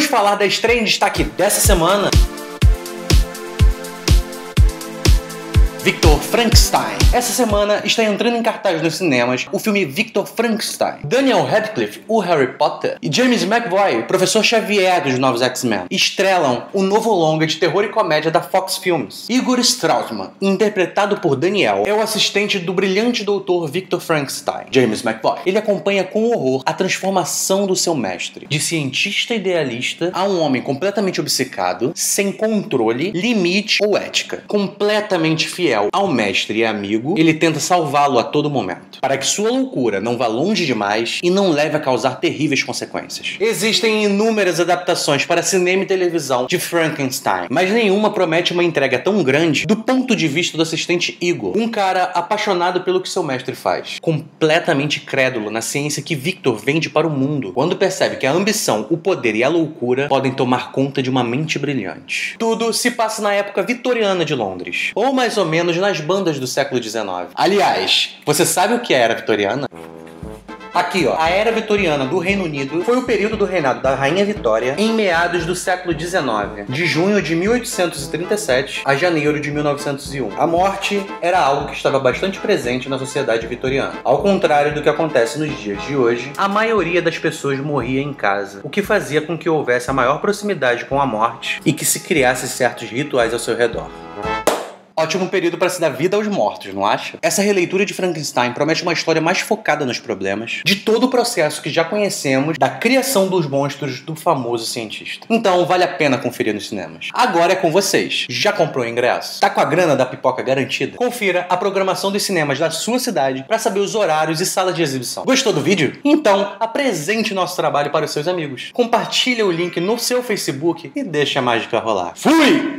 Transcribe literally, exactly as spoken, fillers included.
falar da estreia em destaque dessa semana. Victor Frankenstein. Essa semana está entrando em cartaz nos cinemas o filme Victor Frankenstein. Daniel Radcliffe, o Harry Potter, e James McAvoy, o Professor Xavier dos novos X-Men, estrelam o novo longa de terror e comédia da Fox Films. Igor Strautman, interpretado por Daniel, é o assistente do brilhante doutor Victor Frankenstein, James McAvoy. Ele acompanha com horror a transformação do seu mestre, de cientista idealista a um homem completamente obcecado, sem controle, limite ou ética. Completamente fiel ao mestre e amigo, ele tenta salvá-lo a todo momento, para que sua loucura não vá longe demais e não leve a causar terríveis consequências. Existem inúmeras adaptações para cinema e televisão de Frankenstein, mas nenhuma promete uma entrega tão grande do ponto de vista do assistente Igor, um cara apaixonado pelo que seu mestre faz, completamente crédulo na ciência que Victor vende para o mundo, quando percebe que a ambição, o poder e a loucura podem tomar conta de uma mente brilhante. Tudo se passa na época vitoriana de Londres, ou mais ou menos nas bandas do século dezenove. Aliás, você sabe o que é a Era Vitoriana? Aqui, ó, a Era Vitoriana do Reino Unido foi o período do reinado da Rainha Vitória em meados do século dezenove, de junho de mil oitocentos e trinta e sete a janeiro de mil novecentos e um. A morte era algo que estava bastante presente na sociedade vitoriana. Ao contrário do que acontece nos dias de hoje, a maioria das pessoas morria em casa, o que fazia com que houvesse a maior proximidade com a morte e que se criasse certos rituais ao seu redor. Ótimo período para se dar vida aos mortos, não acha? Essa releitura de Frankenstein promete uma história mais focada nos problemas de todo o processo que já conhecemos da criação dos monstros do famoso cientista. Então vale a pena conferir nos cinemas. Agora é com vocês. Já comprou o ingresso? Tá com a grana da pipoca garantida? Confira a programação dos cinemas da sua cidade para saber os horários e salas de exibição. Gostou do vídeo? Então apresente nosso trabalho para os seus amigos. Compartilha o link no seu Facebook e deixa a mágica rolar. Fui!